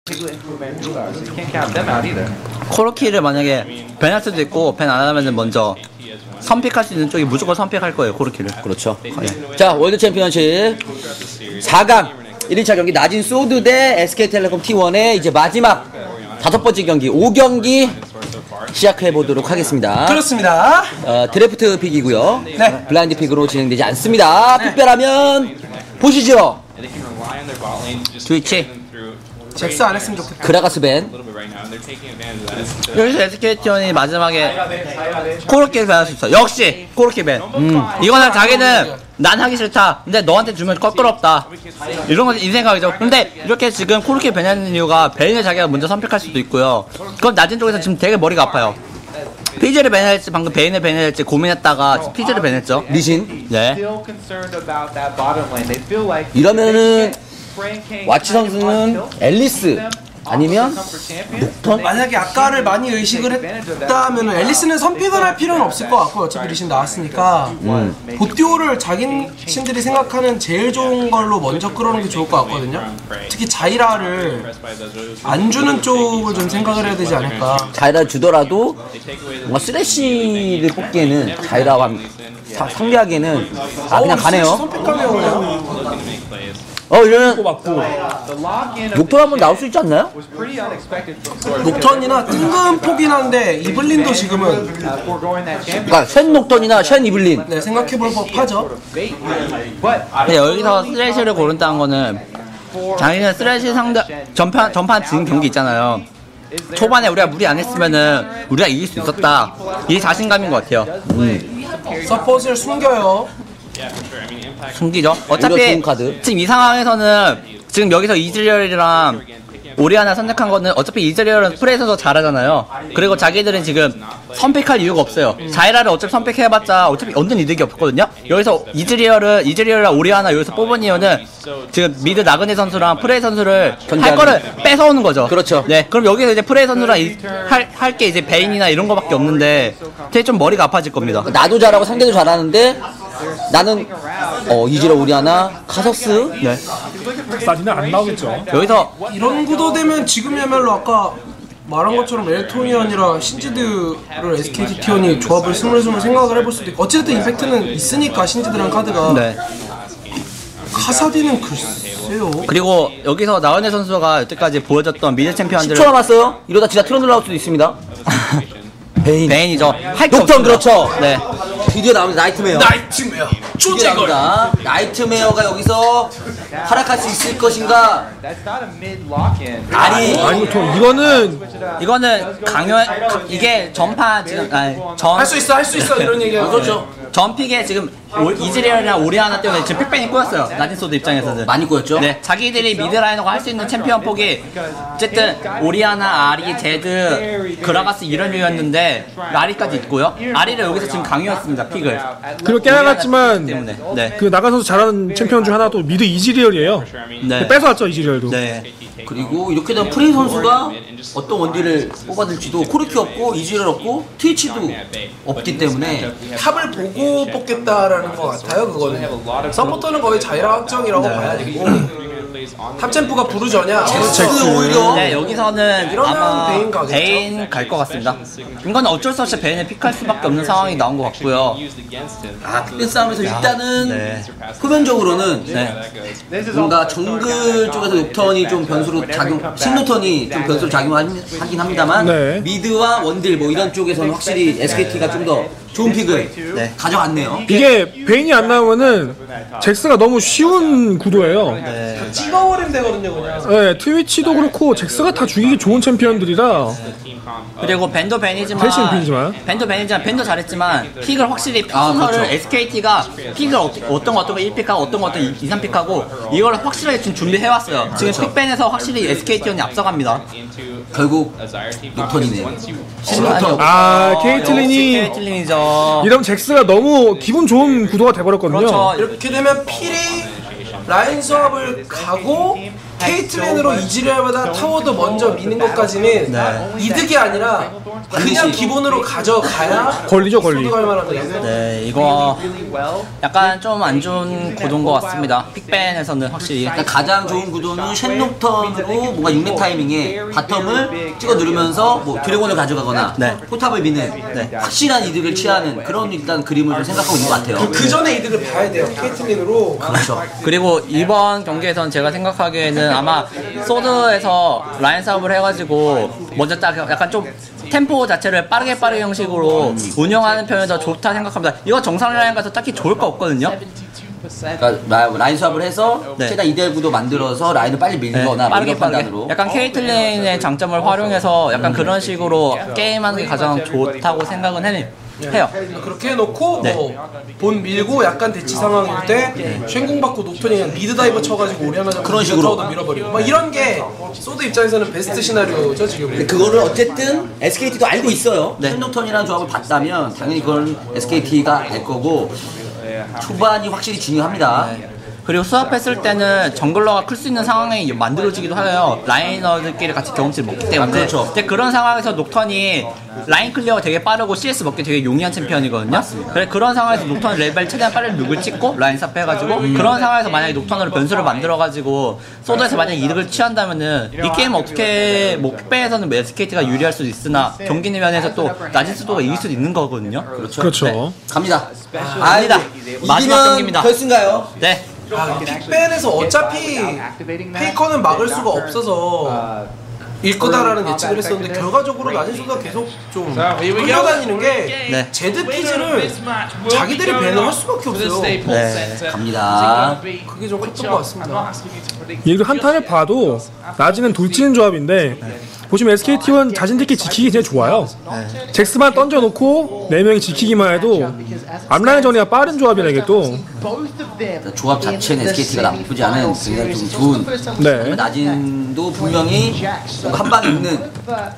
코르키를 만약에 밴할 수도 있고 밴 안 하면은 먼저 선픽할 수 있는 쪽이 무조건 선픽할 거예요. 코르키를. 그렇죠. 네. 자, 월드 챔피언십 4강 1일차 경기 나진 소드 대 SK텔레콤 T1의 이제 마지막 5번째 경기 5경기 시작해 보도록 하겠습니다. 그렇습니다. 드래프트 픽이고요. 네. 블라인드 픽으로 진행되지 않습니다. 특별하면 보시죠. 트위치. 잭스 안 했으면 좋겠다. 그라가스 밴. 여기서 SKT1이 마지막에 코르키를 밴할 수 있어. 역시 코르키 밴. 이거는 자기는 난 하기 싫다. 근데 너한테 주면 껄끄럽다. 이런 건 이 생각이죠. 근데 이렇게 지금 코르키 밴하는 이유가 밴을 자기가 먼저 선택할 수도 있고요. 그건 낮은 쪽에서 지금 되게 머리가 아파요. 피즈를 밴할지 방금 베인을 밴할지 고민했다가 피즈를 밴했죠. 리신. 네. 이러면은 와치 선수는 앨리스 아니면 녹턴? 만약에 아까를 많이 의식을 했다면 앨리스는 선픽을 할 필요는 없을 것 같고요. 어차피 리신 나왔으니까 보티오를 자신들이 생각하는 제일 좋은 걸로 먼저 끌어오는 게 좋을 것 같거든요. 특히 자이라를 안 주는 쪽을 좀 생각을 해야 되지 않을까. 자이라 주더라도 뭔가 쓰레쉬를 뽑기에는 자이라와 상대하기에는 그냥 가네요. 선픽하네요. 이러면 녹턴 한번 나올 수 있지 않나요? 녹턴이나 뜬금포긴 한데 이블린도 지금은 그러니까 쉔 녹턴이나 쉔 이블린. 네, 생각해볼 법하죠. 근데 여기서 쓰레쉬를 고른다는 거는 자기는 쓰레쉬 상대 전판 진 경기 있잖아요. 초반에 우리가 무리 안 했으면은 우리가 이길 수 있었다. 이 자신감인 것 같아요. 서폿을 숨겨요. 숨기죠. 오히려 어차피 좋은 카드. 지금 이 상황에서는 지금 여기서 이즈리얼이랑 오리아나 선택한 거는 어차피 이즈리얼은 프레이에서 잘하잖아요. 그리고 자기들은 지금 선택할 이유가 없어요. 자이라를 어차피 선택해봤자 어차피 얻는 이득이 없거든요. 여기서 이즈리얼이랑 오리아나 여기서 뽑은 이유는 지금 미드 나그네 선수랑 프레이 선수를 할 거를 뺏어오는 거죠. 그렇죠. 네. 그럼 여기서 이제 프레이 선수랑 할 게 이제 베인이나 이런 거밖에 없는데 되게 좀 머리가 아파질 겁니다. 나도 잘하고 상대도 잘하는데 나는 이즈리얼 오리아나 카서스. 네. 사진은 안 나오겠죠. 여기서 이런 구도 되면 지금이야말로 아까 말한 것처럼 엘톤이 아니라 신지드를 SKT T1이 조합을 스물스물 생각을 해볼 수도 있고 어쨌든 임팩트는 있으니까 신지드란 카드가. 네. 카사디는 글쎄요. 그리고 여기서 나은혜 선수가 여태까지 보여줬던 미드 챔피언들을 10초 남았어요. 이러다 진짜 트런들 나올 수도 있습니다. 베인이죠. 할게 녹턴 없습니다. 그렇죠. 네. 드디어 나옵니다. 나이트메어. 나이트메어 드디어 나옵니다. 나이트메어가 여기서 활약할 수 있을 것인가? 아니 이거는 이게 전파 지금 할 수 있어 이런 얘기가. 그렇죠. 전픽에 지금 이즈리얼이랑 오리아나 때문에 지금 픽뱅이 꼬였어요. 나진소드 입장에서는 많이 꼬였죠. 네, 자기들이 미드라이너가 할 수 있는 챔피언 폭이 어쨌든 오리아나, 아리, 제드, 그라가스 이런 류였는데 아리까지 있고요. 아리를 여기서 지금 강요했습니다. 픽을. 그리고 깨달았지만 때문에. 네. 그 나간 선수 잘하는 챔피언 중 하나도 미드 이즈리얼이에요. 네. 뺏어왔죠 이즈리얼도. 네. 그리고 이렇게 되면 프레이 선수가 어떤 원딜을 뽑아들지도 코르키 없고 이즈리얼 없고 트위치도 없기 때문에 탑을 보고 뽑겠다라는 것 같아요. 그거는 서포터는 거의 자이라 확정이라고 봐야 되고 탑챔프가 부르저냐. 잭스 오히려 네, 여기서는 이러면 아마 베인 가겠죠? 베인 갈 것 같습니다. 이건 어쩔 수 없이 베인을 픽할 수밖에 없는 상황이 나온 것 같고요. 픽밴 싸움에서 일단은 네. 표면적으로는 네. 뭔가 정글 쪽에서 녹턴이 좀 변수로 신노턴이 좀 변수로 작용하긴 합니다만 네. 미드와 원딜 뭐 이런 쪽에서는 확실히 SKT가 좀 더 좋은 픽을 네. 가져갔네요. 이게 베인이 안 나오면은 잭스가 너무 쉬운 구도예요. 네. 찍어버리면 되거든요 그냥. 네, 트위치도 그렇고 잭스가 다 죽이기 좋은 챔피언들이라 그리고 밴도 밴이지만 밴도 잘했지만 픽을 확실히 순서를 그렇죠. SKT가 픽을 어떤 거 1픽하고 어떤 거 2, 3픽하고 이걸 확실하게 지금 준비해왔어요. 지금 픽밴에서 확실히 SKT원이 앞서갑니다. 결국 녹턴이네요. 케이틀린이죠. 이러면 잭스가 너무 기분 좋은 구도가 돼버렸거든요. 그렇죠. 이렇게 되면 필이 라인 수업을 가고 케이틀린으로 이지를 할마다 타워도 먼저 미는 것까지는 이득이 아니라 그냥 기본으로 가져가야 권리죠, 권리. 소득할 만한 거예요. 네, 이거 약간 좀 안 좋은 구도인 것 같습니다. 픽밴에서는 확실히. 그러니까 가장 좋은 구도는 쉔록턴으로 뭔가 6렙 타이밍에 바텀을 찍어 누르면서 뭐 드래곤을 가져가거나 네. 포탑을 미는 확실한 이득을 취하는 그런 일단 그림을 좀 생각하고 있는 것 같아요. 그 전에 이득을 봐야 돼요. 케이틀린으로. 그렇죠. 그리고 이번 경기에서는 제가 생각하기에는 아마 소드에서 라인 싸움을 해가지고 먼저 딱 약간 좀 템포 자체를 빠르게 형식으로 운영하는 편이 더 좋다 생각합니다. 이거 정상 라인 가서 딱히 좋을 거 없거든요. 그러니까 라인 수합을 해서 네. 최다 2대1 구도 만들어서 라인을 빨리 밀거나 빠르게 판단으로. 약간 케이틀린의 장점을 활용해서 약간 그런 식으로 게임하는 게 가장 좋다고 생각은 해요. 그렇게 해놓고 네. 뭐 본 밀고 약간 대치 상황일 때 쉔공 받고 녹턴이 그냥 미드 다이버 쳐가지고 오리아나 잡고 그런 식으로. 타워도 밀어버리고 막 이런 게 소드 입장에서는 베스트 시나리오죠 지금. 근데 그거를 어쨌든 SKT도 알고 있어요. 네. 쉔록턴이라는 조합을 봤다면 당연히 그건 SKT가 알 거고 초반이 확실히 중요합니다. 그리고 수합했을 때는 정글러가 클 수 있는 상황이 만들어지기도 해요. 라이너들끼리 같이 경험치를 먹기 때문에. 그렇죠. 근데 그런 상황에서 녹턴이 라인 클리어가 되게 빠르고 CS 먹기 되게 용이한 챔피언이거든요. 그래 그런 상황에서 녹턴 레벨 최대한 빨리 룩을 찍고 라인 삽 해가지고 그런 상황에서 만약에 녹턴으로 변수를 만들어가지고 소드에서 만약에 이득을 취한다면은 이 게임 어떻게 뭐 픽배에서는 SKT가 유리할 수도 있으나 경기 면에서 또 낮은 수도가 이길 수도 있는 거거든요. 그렇죠. 네. 갑니다. 갑니다. 마지막 이기면 경기입니다. 결승가요? 네. 픽밴에서 어차피 페이커는 막을 수가 없어서 일 거다라는 예측을 했었는데 결과적으로 낮은 수가 계속 좀 끌려다니는 게 네. 제드 피즈를 자기들이 밴을 할 수밖에 없어요. 네. 갑니다. 그게 좀 컸던 것 같습니다. 얘도 한타를 봐도 나중엔 돌치는 조합인데 보시면 SKT1 자신들끼리 지키기 되게 좋아요. 잭스만 던져놓고 4명이 지키기만 해도 앞라인 전이가 빠른 조합이라 이게 또. 조합 자체는 SKT가 나쁘지 않은 굉장히 좀 좋은. 네. 나진도 분명히 한 방에 있는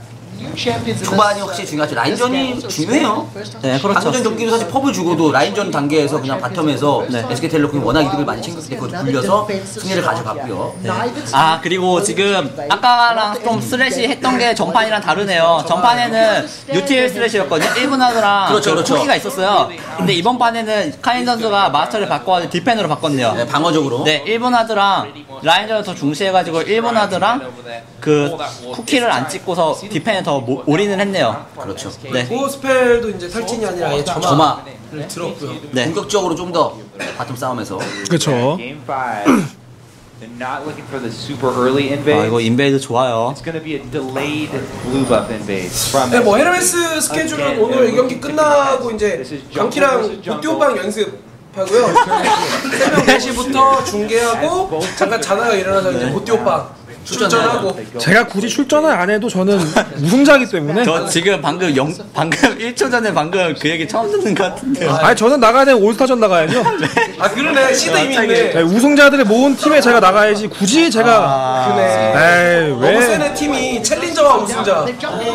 초반이 확실히 중요하죠. 라인전이 중요해요. 네, 그렇죠. 방전 경기도 사실 펍을 주고도 라인전 단계에서 그냥 바텀에서 SK텔레콤이 워낙 이득을 많이 챙겼기 때문에 굴려서 승리를 가져갔고요. 아 그리고 지금 아까랑 좀 스레시 했던 게 전판이랑 다르네요. 전판에는 UTL 스레시였거든요. 1분 하드랑 그렇죠. 쿠키가 있었어요. 근데 이번 판에는 카인 선수가 마스터를 바꿔가지고 디펜으로 바꿨네요. 네, 방어적으로. 네, 1분 하드랑 라인전을 더 중시해가지고 1분 하드랑 그 쿠키를 안 찍고서 디펜에 더 올인을 했네요. 그렇죠. 네. 보호 스펠도 이제 탈진이 아니라 아예 점화를 들었고요. 네. 공격적으로 좀 더 바텀 싸움에서. 그렇죠. Game 5. They're not looking for the super early invade. 아 이거 인베이드 좋아요. It's going to be a delayed blue buff invade from 네, 뭐 헤르메스 스케줄은 오늘 이 경기 끝나고 이제 강키랑 보띠오빵 연습하고요. 새벽 4시부터 중계하고 잠깐 자다가 일어나서 이제 보띠오빵 출전하고. 제가 굳이 출전을 안 해도 저는 우승자이기 때문에. 저 지금 방금 1초 전에 방금 그 얘기 처음 듣는 것 같은데요. 아니 저는 나가야 되면 올스타전 나가야죠. 아 그러네 시드 이미 있네. 네, 우승자들을 모은 팀에 제가 나가야지 굳이 제가. 그네. 에이 너무 왜? 세네 팀이 챌린저와 우승자.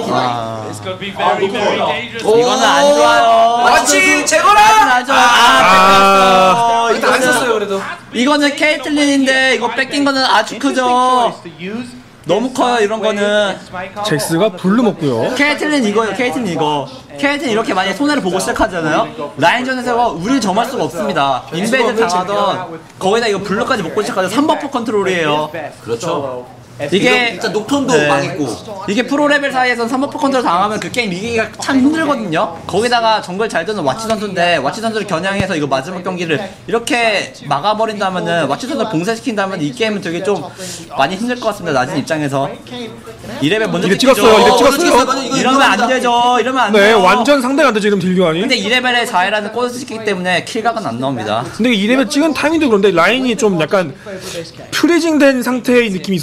이거는 안 좋아요. 마치 제거라. 안 좋아요. 아. 일단 안 썼어요 그래도. 이거는 케이틀린인데 이거 뺏긴 거는 아주 크죠. 너무 커요 이런 거는. 잭스가 블루 먹고요. 케이틀린 이거요. 케이틀린 이거. 케이틀린 이렇게 만약에 손해를 보고 시작하잖아요. 라인전에서 우리 점할 수가 없습니다. 인베이드 당하던 거기다 이거 블루까지 먹고 시작하죠. 3버프 컨트롤이에요. 그렇죠. 이게 일단 녹턴도 네. 망했고. 이게 프로레벨 사이에선 3버프 컨트롤 당하면 그 게임 이기기가 참 힘들거든요. 거기다가 정글 잘 드는 와치 선수인데 와치 선수를 겨냥해서 이거 마지막 경기를 이렇게 막아버린다면은 와치 선수를 봉쇄시킨다면 이 게임은 되게 좀 많이 힘들 것 같습니다. 낮은 입장에서 2레벨 먼저 이래 찍히죠. 찍었어요. 이래 찍었어요. 이러면 안 되죠. 이러면 안 네, 돼요. 완전 상대가 안 되죠 지금 딜교환이. 근데 2레벨에 자이라는 꼬스 찍히기 때문에 킬각은 안 나옵니다. 근데 2레벨 찍은 타이밍도 그런데 라인이 좀 약간 프리징된 상태의 느낌이 있어서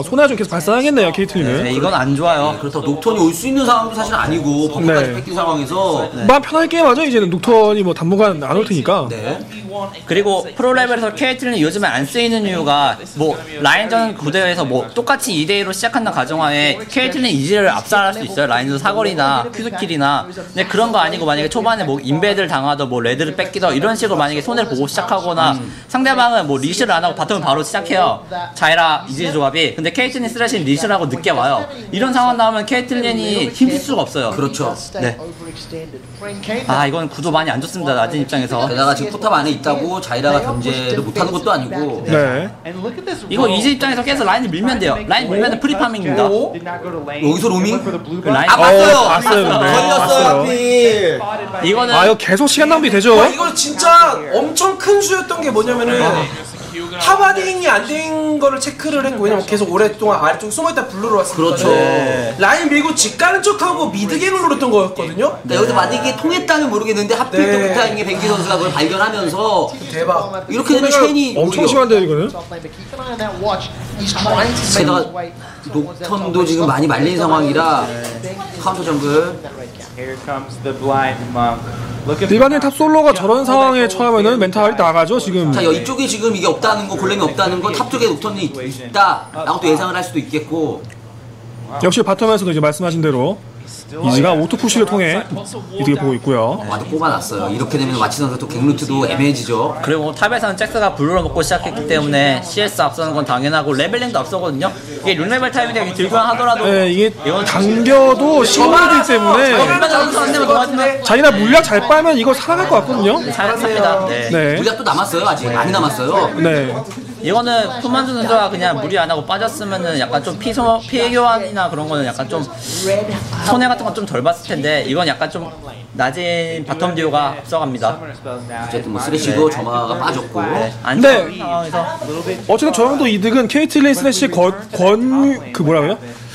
손해가 좀 계속 발생하겠네요 KT는. 네, 이건 안 좋아요. 그렇다고 녹턴이 올 수 있는 상황도 사실 아니고 버프까지 네. 뺏긴 상황에서 마음 편하게 게임하죠. 이제는 녹턴이 뭐 당분간 안 올 테니까. 네. 그리고 프로 레벨에서 케이틀린이 요즘에 안 쓰이는 이유가 뭐 라인전 구대에서 뭐 똑같이 2대2로 시작한다는 가정하에 케이틀린 이지를 압살할 수 있어요. 라인전 사거리나 큐스킬이나. 근데 그런 거 아니고 만약에 초반에 뭐 인베드를 당하더 뭐 레드를 뺏기더 이런 식으로 만약에 손해를 보고 시작하거나 상대방은 뭐 리시를 안 하고 바텀을 바로 시작해요. 자이라 이지 조합이. 근데 케이틀린 쓰레쉬는 리시를 하고 늦게 와요. 이런 상황 나오면 케이틀린이 힘쓸 수가 없어요. 그렇죠. 네. 아 이건 구도 많이 안 좋습니다. 낮은 입장에서. 게다가 지금 포탑 안에 있다고 자이라가 견제를 못하는 것도 아니고 네. 이거 이지 입장에서 계속 라인을 밀면 돼요. 라인 밀면 프리파밍입니다. 여기서 로밍? 라인 아 봤어요! 봤어요, 근데. 걸렸어요 봤어요. 하필. 이거는 아 이거 계속 시간 낭비 되죠. 이거 진짜 엄청 큰 수였던 게 뭐냐면은 탑아딩이 안 된 거를 체크를 했고 왜냐면 계속 오랫동안 아래쪽 숨어있다 블루로 왔으니까 그렇죠. 라인 밀고 집 가는 척하고 미드갱을 노렸던 거였거든요. 그러니까 여기서 만약에 통했다면 모르겠는데 하필 네. 또 그 타이밍에 뱅기 선수가 그걸 발견하면서 대박. 이렇게 되면 쉐인이 엄청 오히려 심한데요 이거는. 게다가 녹턴도 지금 많이 말린 상황이라 카운터 정글 Here comes the blind monk. Looking 일반인 탑 솔로가 저런 상황에 처하면은 멘탈이 나가죠 지금. 자 이쪽에 지금 이게 없다는 거 골렘이 없다는 건 탑 쪽에 녹턴이 있다 라고 또 예상을 할 수도 있겠고 역시 바텀에서도 이제 말씀하신 대로 이지가 오토푸시를 통해 이득을 보고 있고요. 와도 뽑아놨어요. 이렇게 되면 와치 선수 또 갱루트도 애매해지죠. 그리고 탑에서는 잭스가 블루를 먹고 시작했기 때문에 CS 앞서는 건 당연하고 레벨링도 앞서거든요. 이게 6레벨 타임인데 들고 하더라도 네, 이게 이건 당겨도 시간이기 때문에 얼마나 안 되면 도와주면 자기나 물약 잘 빨면 이거 살아갈 것 같거든요. 잘 삽니다. 네. 네. 물약도 남았어요. 아직 많이 남았어요. 네. 이거는 푸만주 선수가 그냥 무리 안 하고 빠졌으면은 약간 좀 피해 교환이나 그런 거는 약간 좀 손해 같은 건 좀 덜 봤을 텐데 이건 약간 좀 낮은 바텀 듀오가 앞서갑니다. 어쨌든 뭐 쓰레쉬도 점화가 빠졌고 안 네. 좋은 상황에서 어쨌든 저 정도 이득은 KT레인 스래시의 그 뭐라고요?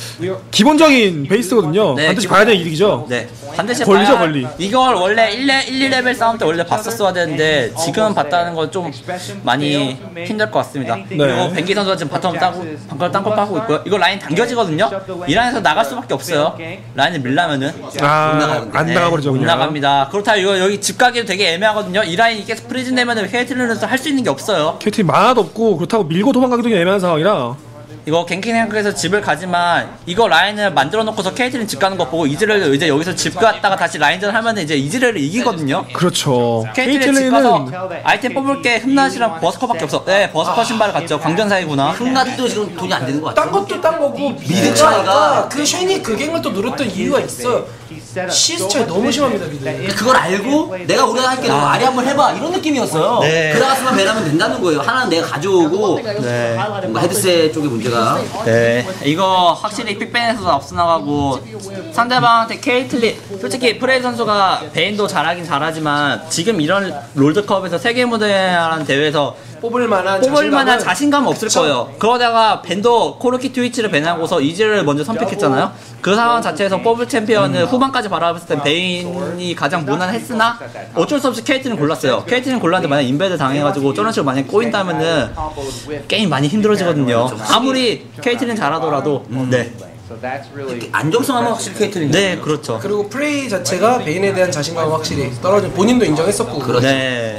기본적인 베이스거든요. 네, 반드시 봐야 되는 이득이죠. 네. 반드시 권리죠, 봐야 권리. 이걸 원래 1, 2레벨 싸움 때 원래 봤었어야 되는데 지금 봤다는 건 좀 많이 힘들 것 같습니다. 그리고 벤기 선수가 지금 바텀 따고 방금 땅콩 빠고 있고요. 이거 라인 당겨지거든요. 이 라인에서 나갈 수밖에 없어요. 라인을 밀려면은 안 나가버리죠 못 그냥. 나갑니다. 그렇다 이거 여기 집 가기도 되게 애매하거든요. 이 라인이 계속 프리즌 되면은 케이틀린에서 할 수 있는 게 없어요. KT 만화도 없고 그렇다고 밀고 도망가기도 애매한 상황이라. 이거 갱킹 생각해서 집을 가지만 이거 라인을 만들어 놓고서 케이틀린 집 가는 거 보고 이즈를 이제 여기서 집 갔다가 다시 라인전 하면 이제 이즈를 이기거든요. 그렇죠. 케이틀린 집 가서 아이템 뽑을 게 흠낫이랑 버스커밖에 없어. 네, 버스커 신발을 갔죠. 광전사이구나. 흠낫도 지금 돈이 안 되는 것 딴 같아요. 것도 딴 거고 미드 차이가 그 쉐니 그 갱을 또 노렸던 이유가 있어요. CS 차이 너무 심합니다 미드. 그걸 알고 내가 우리가 할게 너 아리 한번 해봐 이런 느낌이었어요. 네. 그라가스만 배라면 된다는 거예요. 하나는 내가 가져오고 뭔가 헤드셋 쪽의 문제가 네, 이거 확실히 픽밴에서도 앞서 나가고 상대방한테 케이틀린 솔직히 프레이 선수가 베인도 잘하긴 잘하지만 지금 이런 롤드컵에서 세계 무대라는 대회에서 뽑을 만한 자신감은 없을 거예요. 그러다가 밴도 코르키 트위치를 밴하고서 이즈를 먼저 선택했잖아요. 그 상황 자체에서 뽑을 챔피언을 후반까지 바라봤을 땐 베인이 가장 무난했으나 어쩔 수 없이 케이틀린 골랐어요. 케이틀린 골랐는데 만약 인베드 당해가지고 저런 식으로 만약 꼬인다면은 게임 많이 힘들어지거든요. 아무리 케이틀린 잘하더라도 네. 안정성하면 확실히 케이틀린. 네, 그렇죠. 그리고 플레이 자체가 베인에 대한 자신감이 확실히 떨어진 본인도 인정했었고 그렇죠. 네.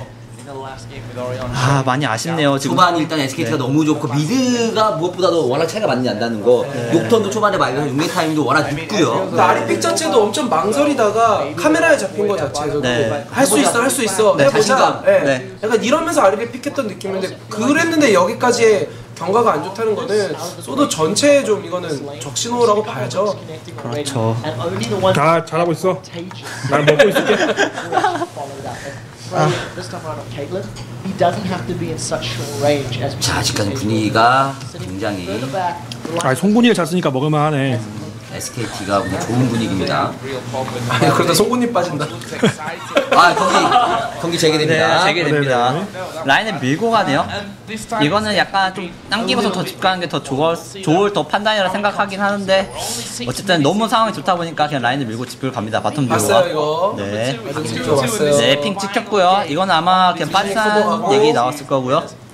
아, 많이 아쉽네요. 지금 초반 일단 SKT가 너무 좋고 미드가 무엇보다도 워낙 차이가 많이 난다는 거. 녹턴도 초반에 말려서 6렙 타임도 워낙 늦고요. 아리픽 자체도 엄청 망설이다가 카메라에 잡힌 거 자체도 네. 할 수 있어 네, 해보자. 자신감. 네. 네. 약간 이러면서 아리를 픽했던 느낌인데 그랬는데 여기까지의 경과가 안 좋다는 거는 소드 전체에 좀 이거는 적신호라고 봐야죠. 그렇죠. 아 잘하고 있어. 난 먹고 있을게. 자 아직까지 분위기가 굉장히 아 송군이를 잘 쓰니까 먹을만하네. SKT가 좋은 분위기입니다. 아니 그러다 송곳니 빠진다. 아 경기 재개됩니다. 네, 재개됩니다. 라인을 밀고 가네요. 이거는 약간 좀 당기고서 더 집 가는 게 더 좋을 더 판단이라 생각하긴 하는데 어쨌든 너무 상황이 좋다 보니까 그냥 라인을 밀고 집을 갑니다. 바텀 봤어요 듀오가. 이거. 네. 이거 봤어요. 네, 핑 찍혔고요. 이건 아마 그냥 빠지산 얘기 나왔을 거고요.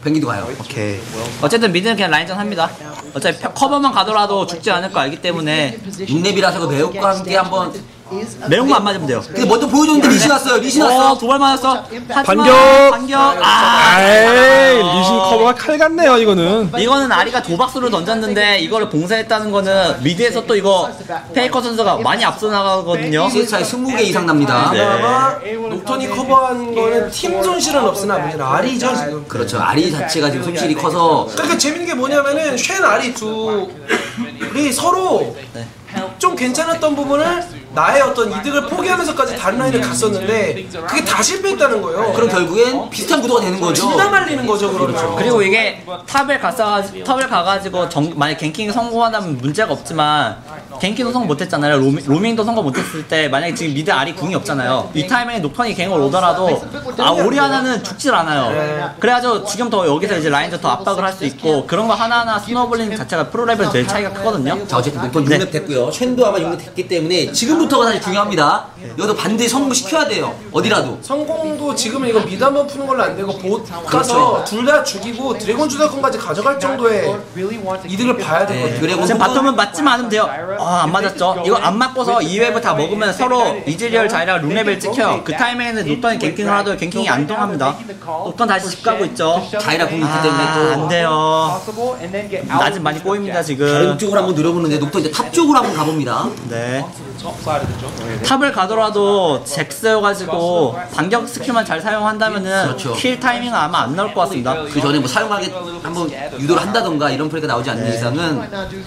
뱅기도 가요. 오케이. 어쨌든 미드는 그냥 라인전 합니다. 어차피 커버만 가더라도 죽지 않을 거 알기 때문에 6렙이라서 그 매혹과 함께 한번 매운거 안 맞으면 돼요. 근데 먼저 보여줬는데 리신 왔어요. 리신 왔어. 두발 맞았어. 하지만 반격! 반격. 아이 리신 커버가 칼 같네요 이거는. 이거는 아리가 도박수를 던졌는데 이거를 봉쇄했다는 거는 미드에서 또 이거 페이커 선수가 많이 앞서 나가거든요. CS 차이 20개 이상 납니다. 네. 아마 녹턴이 커버한 거는 팀 손실은 없으나 문제는 아리죠 지금. 그렇죠. 아리 자체가 지금 손실이 커서 그러니까 재밌는 게 뭐냐면은 쉔 아리 둘이 서로 좀 괜찮았던 부분을 나의 어떤 이득을 포기하면서까지 다른 라인을 갔었는데 그게 다 실패했다는 거예요. 그럼 결국엔 비슷한 구도가 되는 거죠. 진짜 말리는 거죠 그러면. 그리고 이게 탑을 가가지고 만약 갱킹이 성공한다면 문제가 없지만 갱킹도 성공 못했잖아요. 로밍도 성공 못했을 때 만약에 지금 미드 아리 궁이 없잖아요. 이 타이밍에 녹턴이 갱을 오더라도 오리아나는 죽질 않아요. 그래가지고 지금 더 여기서 이제 라인전 더 압박을 할 수 있고 그런 거 하나하나 스노우볼링 자체가 프로 레벨 될 차이가 크거든요. 자 어쨌든 녹턴 6렙 됐고요. 쉔도 아마 6렙 됐기 때문에 지금부터가 사실 중요합니다. 여기서 반드시 성공시켜야 돼요. 어디라도. 성공도 지금은 이거 미드 한번 푸는 걸로 안 되고 봇 가서 둘 다 죽이고 드래곤 주사권까지 가져갈 정도의 이득을 봐야 되거든요. 드래곤 지금 바텀은 맞지만 않으면 돼요. 안 맞았죠. 이거 안 맞고서 2웹을 다 먹으면 서로 이즈리얼 자이라 룬레벨 찍혀요. 그 타이밍에는 녹턴이 갱킹을 하도 갱킹이 안 통합니다. 녹턴 다시 집 가고 있죠. 자이라 궁이 있기 때문에 또 안 돼요. 낮은 많이 꼬입니다 다른 지금. 쪽으로 한번 노려보는데 녹턴 이제 탑 쪽으로 한번 가봅니다. 네. 탑을 가더라도 잭스여가지고 반격 스킬만 잘 사용한다면은 그렇죠. 킬 타이밍은 아마 안 나올 것 같습니다. 그 전에 뭐 사용하게 한번 유도를 한다던가 이런 플레이가 나오지 않는 이상은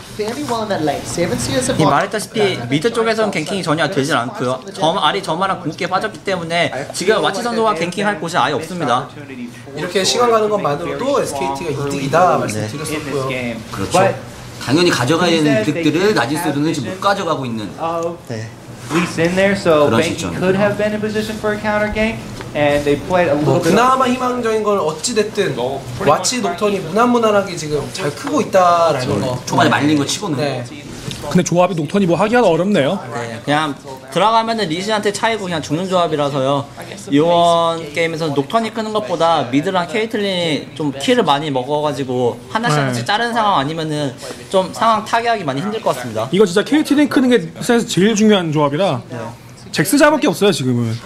이 말했다시피 미드 쪽에서는 갱킹이 전혀 되질 않고요. 아리 저마랑 궁극기에 빠졌기 때문에 지금 와치 선수가 갱킹할 곳이 아예 없습니다. 이렇게 시간 가는 것만으로도 SKT가 이득이다 말씀드렸었고요. 그렇죠. 당연히 가져가야 되는 이득들을 낮은 소드는 지금 못 가져가고 있는. 네. Least in there, so 그런 Banky 시점이죠. could have been in position for a counter gank, and they played a 뭐 little bit. 그나마 희망적인 건 어찌됐든 와치 녹턴이 무난무난하게 지금 잘 크고 있다라는 거. 초반에 말린 거 치고는. 네. 근데 조합이 녹턴이 뭐 하기가 어렵네요. 네, 그냥 들어가면은 리신한테 차이고 그냥 죽는 조합이라서요. 이번 게임에서 녹턴이 크는 것보다 미드랑 케이틀린이 좀 킬을 많이 먹어가지고 하나씩 자르는 상황 아니면은 좀 상황 타개하기 많이 힘들 것 같습니다. 이거 진짜 KT링 크는 게 세상에서 제일 중요한 조합이라 잭스 잡을 없어요 지금은.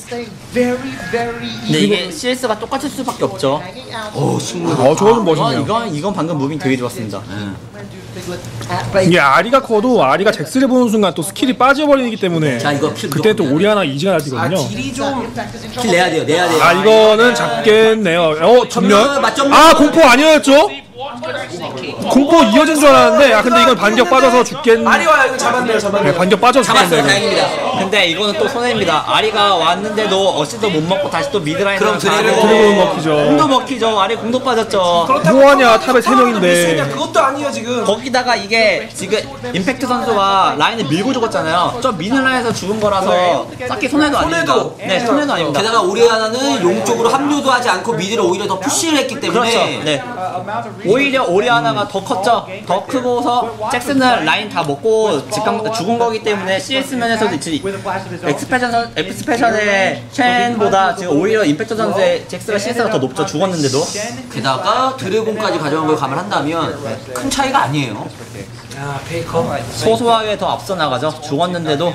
근데 이게 CS가 똑같을 수밖에 없죠. 승부. 저거 좀 멋있네요. 이건 방금 무빙 되게 좋았습니다. 이게 아리가 커도 아리가 잭스를 보는 순간 또 스킬이 빠져버리기 때문에 자 이거 킬 그때 또 오리아나 이지가 아 날뛰거든요. 딜이 좀 킬 내야 돼요. 내야 돼요. 아 이거는 잡겠네요. 전면? 맞점. 아 공포 아니었죠? 공포 이어진 줄 알았는데 근데 이건 반격 빠져서 죽겠. 아리 와요. 이거 잡았네요. 잡았네요. 반격 빠져서 잡았어요. 죽겠네. 다행입니다. 근데 이거는 또 손해입니다. 아리가 왔는데도 어시도 못 먹고 다시 또 미드라인 그럼 드래곤 먹히죠. 공도 먹히죠. 아리 공도 빠졌죠. 뭐하냐, 탑에 세 명인데. 그것도 아니에요 지금. 거기다가 이게 지금 임팩트 선수가 라인을 밀고 죽었잖아요. 저 미는 라인에서 죽은 거라서 딱히 손해도 아닙니다. 손해도. 네, 손해도 아닙니다. 게다가 오리아나는 용 쪽으로 합류도 하지 않고 미드를 오히려 더 푸시를 했기 때문에. 그렇죠. 네. 오히려 오리아나가 더 컸죠. 더 크고서 잭슨은 라인 다 먹고 죽은 거기 때문에 CS 면에서도 엑스패션의 첸보다 지금 오히려 임팩트 선수의 잭스가 CS가 더 높죠. 죽었는데도. 게다가 드래곤까지 가져간 걸 감안한다면 큰 차이가 아니에요. 야 페이커. 소소하게 더 앞서 나가죠. 죽었는데도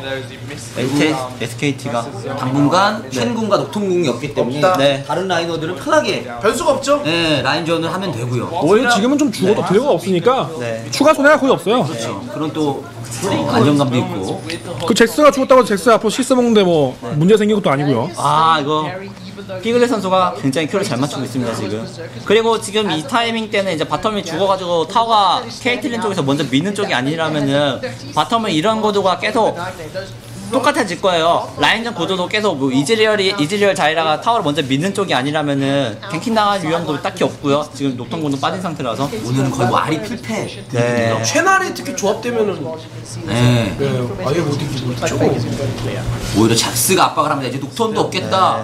SKT가 당분간 쉔궁과 녹통궁이 없기 때문에 없다. 네. 다른 라이너들은 편하게 변수가 없죠. 라인전을 하면 되고요. 오히려 지금은 좀 죽어도 드래곤 없으니까 추가 손해가 거의 없어요. 그렇죠. 그런 또 안정감도 있고. 그 잭스가 죽었다고 잭스 앞으로 실수 먹는데 뭐 문제 생긴 것도 아니고요. 이거 피글렛 선수가 굉장히 큐를 잘 맞추고 있습니다 지금. 그리고 지금 이 타이밍 때는 이제 바텀이 죽어가지고 타워가 케이틀린 쪽에서 먼저 미는 쪽이 아니라면은 바텀은 이런 구도가 계속 똑같아질 거예요. 라인전 구도도 계속 뭐 이즈리얼 자이라가 타워를 먼저 미는 쪽이 아니라면은 갱킹 당할 위험도 딱히 없고요. 지금 녹턴군도 빠진 상태라서. 오늘은 거의 뭐 알이 필패. 네. 쉔알이 특히 조합되면은 네. 아예 못 이기죠. 오히려 잭스가 압박을 합니다. 이제 녹턴도 없겠다.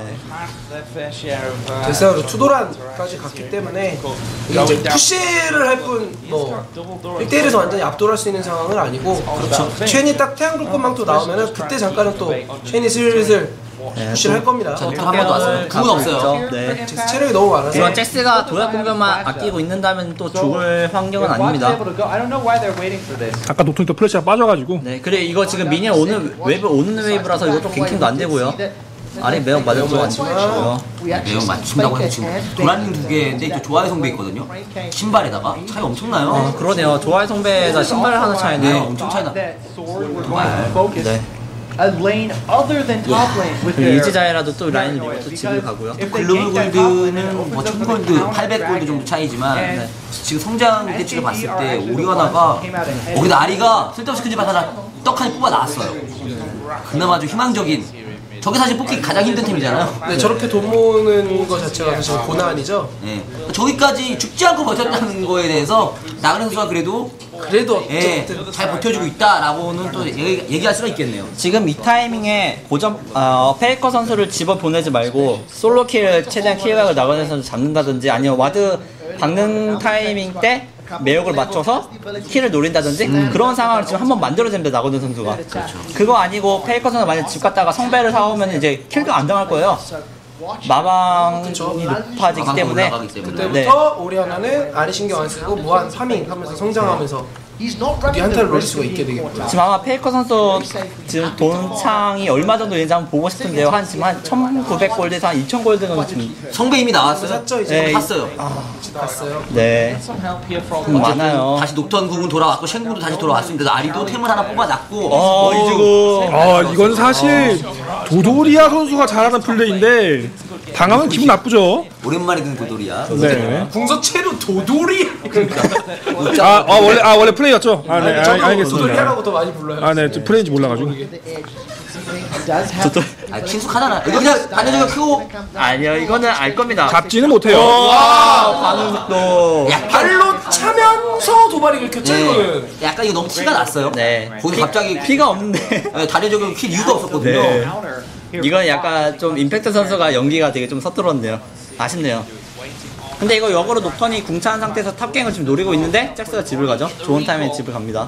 데스아로 투도란까지 갔기 때문에 이제 푸시를 할 뿐 뭐 1대1에서 완전히 압도할 수 있는 상황은 아니고 그렇죠. 쉔이 딱 태양불꽃 망토 나오면은 그때 잠깐은 또 쉔이 슬슬 푸시를 할 겁니다. 한 번도 왔어요. 궁은 없어요. 네. 잭스 체력이 너무 많아서. 이건 잭스가 도약 공격만 아끼고 있는다면 또 죽을 환경은 아닙니다. I don't know why they're waiting for this. 아까 노통이 또 플래시가 빠져가지고 네, 그래 이거 지금 미니언 오는 웨이브라서 이것도 갱킹도 안 되고요. 아래 매력 맞을 것 같고요. 매우 맞춘다고 해서 지금 도란링 2개인데 이제 조화의 성배 있거든요. 신발에다가 차이 엄청나요. 그러네요. 조화의 성배에다 신발 하나 네, 차이네요. 엄청 차이나. That sword would want to focus 네. a lane other than top lane with their 이지자이라도 또 라인을 밀고 또 집을 가고요. if they 글로벌 gank that top lane, 골드는 it 뭐 opens up 1000골드, the counter 800골드 정도 차이지만 네. 지금 성장 대치를 봤을 때 오리아나가 거기다 아리가 쓸데없이 큰집 하나 떡하니 뽑아 나왔어요. 그나마 좀 희망적인. 저게 사실 뽑기 가장 힘든 템이잖아요. 네, 저렇게 돈 모으는 거 자체가 사실 고난이죠. 네. 저기까지 죽지 않고 버텼다는 거에 대해서 나그네 선수가 그래도 그래도 예, 어쨌든 잘 버텨주고 있다라고는 또 얘기할 수가 있겠네요. 지금 이 타이밍에 페이커 선수를 집어 보내지 말고 솔로킬 최대한 킬각을 나가는 선수 잡는다든지 아니면 와드 박는 타이밍 때 매력을 맞춰서 킬을 노린다든지 그런 상황을 지금 한번 만들어야 됩니다. 나거든 선수가. 그거 아니고 페이커 선수가 만약 집 갔다가 성배를 사오면 이제 킬각 안 당할 거예요. 마방이 높아지기 때문에. 올라가기 때문에. 네. 그때부터 오리아나는 아리 신경 안 쓰고 무한 파밍 하면서 성장하면서 이 한타를 노릴 수가 있게 되겠고요. 지금 아마 페이커 선수 지금 돈창이 얼마 정도 되는지 한번 보고 싶은데요. 지금 한 1,900골드에서 한 2,000골드는 지금 성배 이미 나왔어요. 샀죠 이제. 네. 샀어요. 갔어요. 네 많아요. 다시 녹턴 궁은 돌아왔고 쉔궁도 다시 돌아왔습니다. 아리도 템을 하나 뽑아놨고 이주고 이건 사실 도도리아 선수가 잘하는 플레이인데 당하면 기분 나쁘죠. 오랜만에 든 도돌이야. 네. 궁서체로 도돌이. 원래 플레이였죠. 네, 알겠습니다. 도돌이라고 더 많이 불러요. 네, 좀 플레이인지 몰라가지고. 친숙하잖아. 이거 그냥 단연적으로 크고 아니요 이거는 알 겁니다. 잡지는 못해요. 반응 속도. 발로 차면서 도발이 긁혔죠 이거는. 약간 이거 너무 티가 났어요. 네. 거기 갑자기 피가 없는데. 네, 단연적으로 킬 이유가 없었거든요. 네. 이건 약간 좀 임팩트 선수가 연기가 되게 좀 서툴었네요. 아쉽네요. 근데 이거 역으로 녹턴이 궁차한 상태에서 탑갱을 지금 노리고 있는데 잭스가 집을 가죠. 좋은 타임에 집을 갑니다.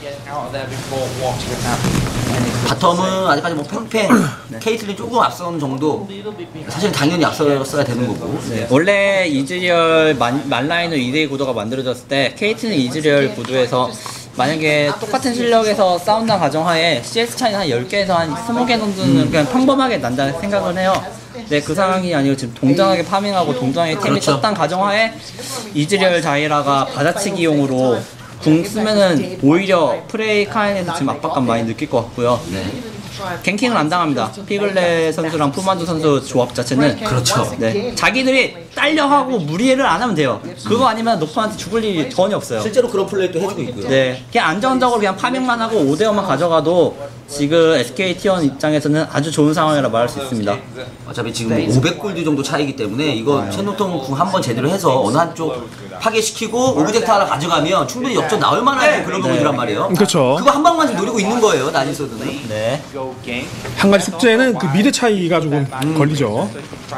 바텀은 아직까지 뭐 팽팽 케이틀린 조금 앞선 정도. 사실 당연히 앞서야 되는 거고. 네. 원래 이즈리얼 만라인으로 2대2 구도가 만들어졌을 때 케이트는 이즈리얼 구도에서 만약에 똑같은 실력에서 싸운다 가정하에 CS 차이는 한 10개에서 한 20개 정도는 그냥 평범하게 난다는 생각을 해요. 네, 그 상황이 아니고 지금 동등하게 파밍하고 동등하게 템이 그렇죠. 떴단 가정하에 이즈리얼 자이라가 받아치기용으로 궁 쓰면은 오히려 프레이 카인에서 지금 압박감 많이 느낄 것 같고요. 네. 갱킹을 안 당합니다. 피글레 선수랑 푸만두 선수 조합 자체는 그렇죠. 네. 자기들이 딸려하고 무리를 안 하면 돼요. 그거 아니면 녹턴한테 죽을 일이 전혀 없어요. 실제로 그런 플레이도 해주고 있고요. 네, 그냥 안정적으로 그냥 파밍만 하고 5대5만 가져가도 지금 SK T1 입장에서는 아주 좋은 상황이라 말할 수 있습니다. 어차피 지금 500골드 정도 차이기 때문에 이거 첸노통 궁 한번 제대로 해서 어느 한쪽 파괴시키고 오브젝트 하나 가져가면 충분히 역전 나올 만한 그런 부분이란 말이에요. 그렇죠. 그거 한 방만 지금 노리고 있는 거예요, 나니소드는. 네. 한 가지 숙제는 그 미드 차이가 조금 걸리죠.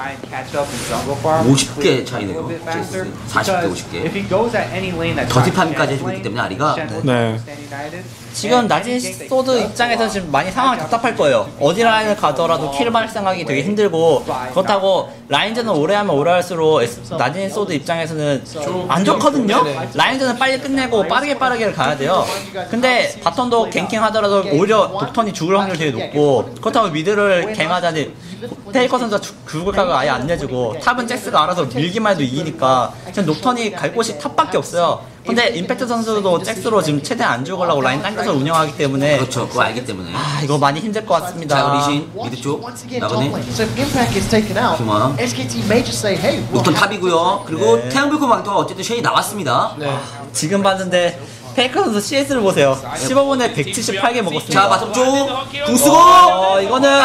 50개 차이네요. 40개, 50개. 더티팜까지 해주고 있기 때문에 아리가. 네. 지금 나진 소드 입장에서 지금 많이 상황이 답답할 거예요. 어디 라인을 가더라도 킬 발생하기 되게 힘들고 그렇다고 라인전을 오래 하면 오래 할수록 나진 소드 입장에서는 안 좋거든요. 라인전을 빨리 끝내고 빠르게 가야 돼요. 근데 바텀도 갱킹 하더라도 오히려 녹턴이 죽을 확률이 되게 높고 그렇다고 미드를 갱하자니 페이커 선수가 죽을 각을 아예 안 내주고 탑은 잭스가 알아서 밀기만 해도 이기니까 지금 녹턴이 갈 곳이 탑밖에 없어요. 근데 임팩트 선수도 잭스로 지금 최대한 안 죽으려고 라인 당겨서 운영하기 때문에 그렇죠. 그거 알기 때문에. 이거 많이 힘들 것 같습니다. 자, 리신 미드 쪽 나가네. 큐마. 녹턴 탑이고요. 그리고 태양불꽃 망토가 어쨌든 쉐이 나왔습니다. 지금 봤는데 페이커 선수 CS를 보세요. 15분에 178개 먹었습니다. 자, 바텀 쪽 궁 쓰고. 이거는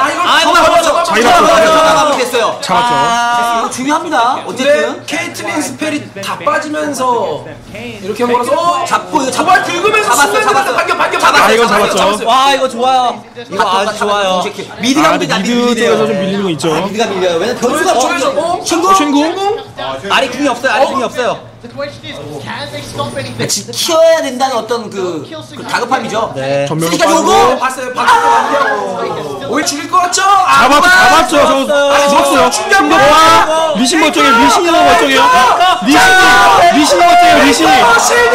잡았죠. 됐어요. 잡았죠. 이거 중요합니다. 어쨌든 근데 케이틀린 스펠이 다 빠지면서 이렇게 몰아서 잡고 이거 도발 긁으면서 잡았어. 반격 이건 잡았죠. 와 이거 좋아요. 이거 아주 좋아요. 미드가 근데 미드 쪽에서 좀 밀리는 거 있죠. 미드가 밀려요. 왜냐면 변수가 조여서 신궁? 아리 궁이 없어요. 아리 궁이 없어요. 키워야 된다는 어떤 그 다급함이죠. 네. 전면으로 쓰니까 빠지고. 요거 봤어요. 반격 오이 죽일 것 같죠? 잡았죠. 저 죽었어요. 충격파. 리신 멀쩡해요. 리신이 너무 멀쩡해요. 리신이 멀쩡해요. 리신이. 실드!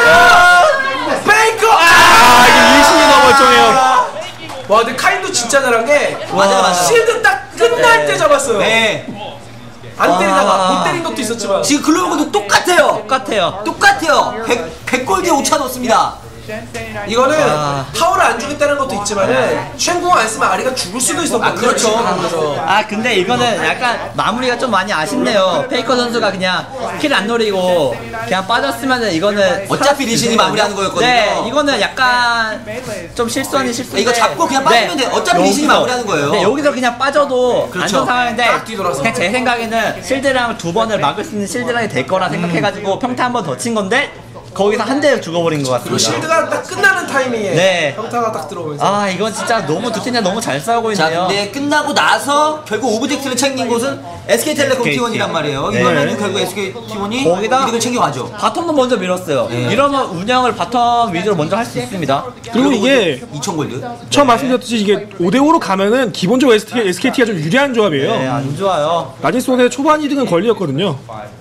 페이커! 이게 리신이 너무 멀쩡해요. 와 근데 카인도 진짜 잘한 게 맞아. 실드 딱 끝날 때 잡았어요. 네. 안 때리다가 못 때린 것도 있었지만 지금 글로벌도 똑같아요. 똑같아요. 100골 뒤에 5차 넣습니다. 이거는 타워를 안 주겠다는 것도 있지만은 쉔궁 안 쓰면 아리가 죽을 수도 있었거든요. 그렇죠. 근데 이거는 약간 마무리가 좀 많이 아쉽네요. 페이커 선수가 그냥 킬 안 노리고 그냥 빠졌으면은 이거는 어차피 리신이 마무리하는 거였거든요. 네, 이거는 약간 좀 실수 아닌 실수인데 이거 잡고 그냥 빠지면 돼. 어차피 리신이 마무리하는 거예요. 네, 여기서 그냥 빠져도 그렇죠. 안 좋은 상황인데 딱 뒤돌아서. 그냥 제 생각에는 실드랑 2번을 막을 수 있는 실드랑이 될 거라 생각해가지고 평타 한 번 더 친 건데 거기서 한 대에 죽어버린 것 그리고 같습니다. 실드가 딱 끝나는 타이밍에 네. 평타가 딱 들어오면서 이건 진짜 너무 두 팀 다 너무 잘 싸우고 자, 있네요. 근데 끝나고 나서 결국 오브젝트를 챙긴 곳은 SK텔레콤 T1이란 말이에요. 네. 이거는 결국 SKT1이 거기다 이득을 챙겨가죠. 바텀도 먼저 밀었어요. 이러면 운영을 바텀 위주로 먼저 할 수 있습니다. 그리고 이게 2000골드. 처음 말씀드렸듯이 이게 5대5로 가면은 기본적으로 SKT가 좀 유리한 조합이에요. 네, 안 좋아요. 낮은 소의 초반 이득은 권리였거든요.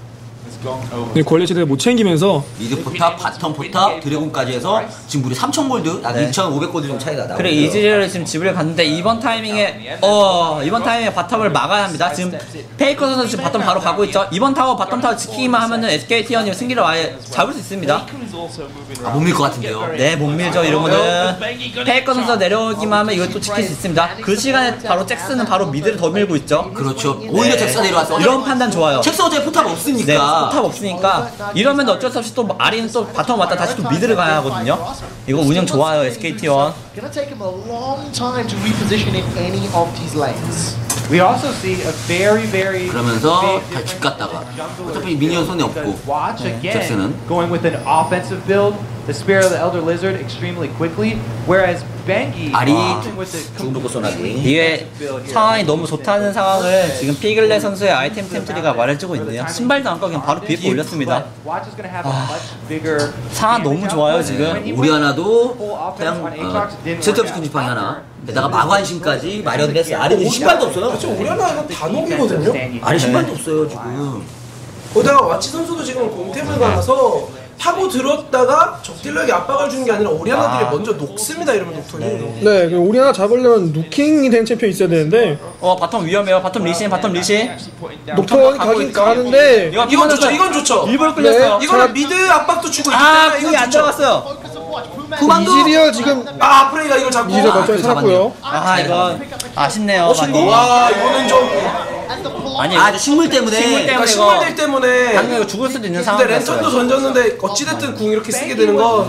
근데 권리 제대로 못 챙기면서 미드 포탑, 바텀 포탑, 드래곤까지 해서 지금 무려 3000골드, 약 네. 2500골드 정도 차이가 나고. 그래 이즈리얼을 지금 지브를 갔는데 이번 타이밍에 바텀을 막아야 합니다. 지금 페이커 선수 지금 바텀 바로 가고 있죠. 이번 타워 바텀 타워 지키기만 하면은 SKT1이 승기를 아예 잡을 수 있습니다. 못 밀 것 같은데요. 네, 못 밀죠. 이러면은 페이커 선수가 내려오기만 하면 이걸 또 지킬 수 있습니다. 그 시간에 바로 잭스는 바로 미드를 더 밀고 있죠. 그렇죠. 오히려 잭스가 내려왔어. 이런 판단 좋아요. 잭스 어차피 포탑 없으니까. 네, 포탑 없으니까 이러면 어쩔 수 없이 또 아리는 또 바텀 왔다 다시 또 미드를 가야 하거든요. 이거 운영 좋아요, SKT1. Gonna take him a long time to reposition in any of these lanes. We also see a very 그러면서 big 다 집 difference 갔다가 between 어차피 미니언 손에 because 없고 watch again 잭스는 going with an offensive build, the Spear of the Elder Lizard extremely quickly, whereas Bengi 아리 opting with the 죽음 돋고 쏘나기. 이게 상황이 너무 좋다는 상황을 지금 피글레 선수의 아이템 템트리가 말해주고 있네요. 신발도 안 꺼면 바로 비입고 올렸습니다. Watch is gonna have a much bigger 상황 너무 좋아요 지금. 우리 하나도 그냥 세트업 스킨지팡이 하나 게다가 마관신까지 마련을 했어요. 아리는 신발도 없어요. 그렇죠. 오리아나 이건 단옥이거든요. 아리 신발도 없어요 지금. 거기다가 와치 선수도 지금 공템을 가서 타고 들었다가 적딜러에게 압박을 주는 게 아니라 오리아나들이 먼저 녹습니다. 이러면 녹턴이. 네, 우리 하나 잡으려면 누킹이 된 챔피언이 있어야 되는데 바텀 위험해요. 바텀 리신. 녹턴이 가긴 가는데 이건 좋죠. 이건 좋죠. 일부러 끌렸어요. 이거는 미드 압박도 주고 있기 때문에 궁이 안 들어갔어요. 이즈리얼 지금 프레이가 이걸 잡고. 이즈리얼 멀쩡히 살았고요. 이건 아쉽네요. 많이. 와 이거는 좀 아니 아, 식물 때문에. 그러니까 식물들 때문에. 당연히 이거 죽을 수도 있는 근데 상황이었어요. 랜턴도 던졌는데 어찌됐든 궁 이렇게 쓰게 되는 거.